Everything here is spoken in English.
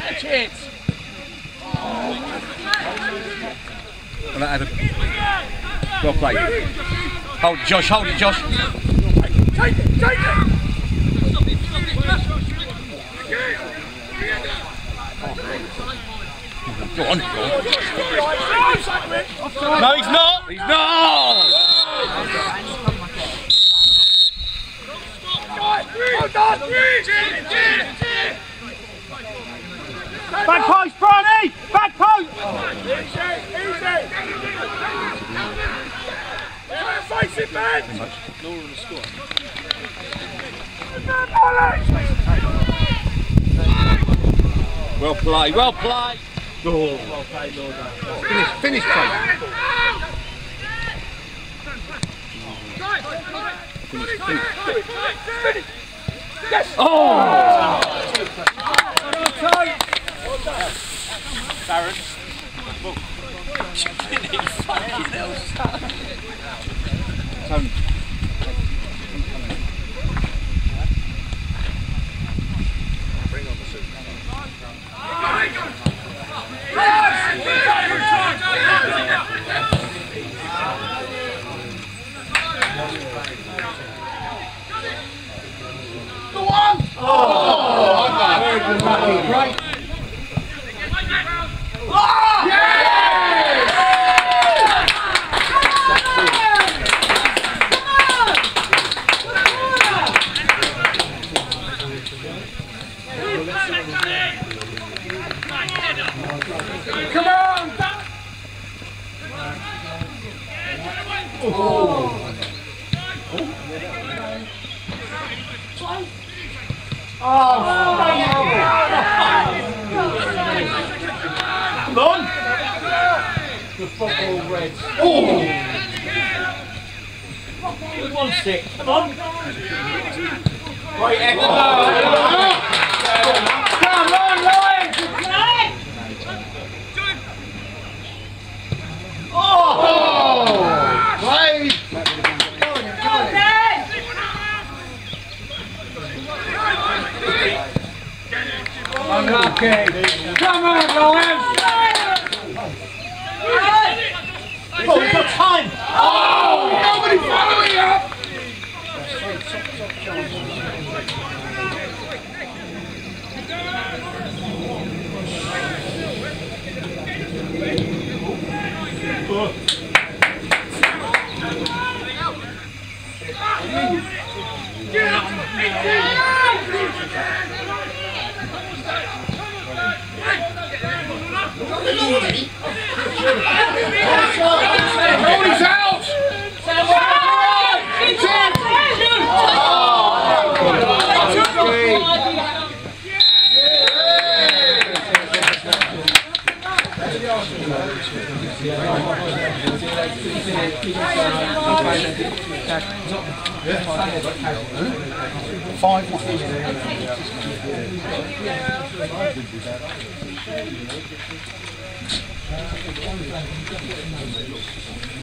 Catch it! Well, Adam. Well played. Hold it, Josh, hold it, Josh. Take it! Go on. No, he's not! He's not! Back post, Bronny! Back post! Easy! Face it, man! No one to score. Well played, well played! Well played, Lord. Finish play. Finish. Yes! Oh! Darren. Tony. Bring on the suit. Go on! Oh! Very good, right. Come on! Oh! Come on! The football Reds. Oh! Who wants it? Come on! Right, Echo! Come on, Lions! Oh! Played! Unlucky! Come on, Lions! Oh, we've got time! Oh! Nobody following up! He's out! Five.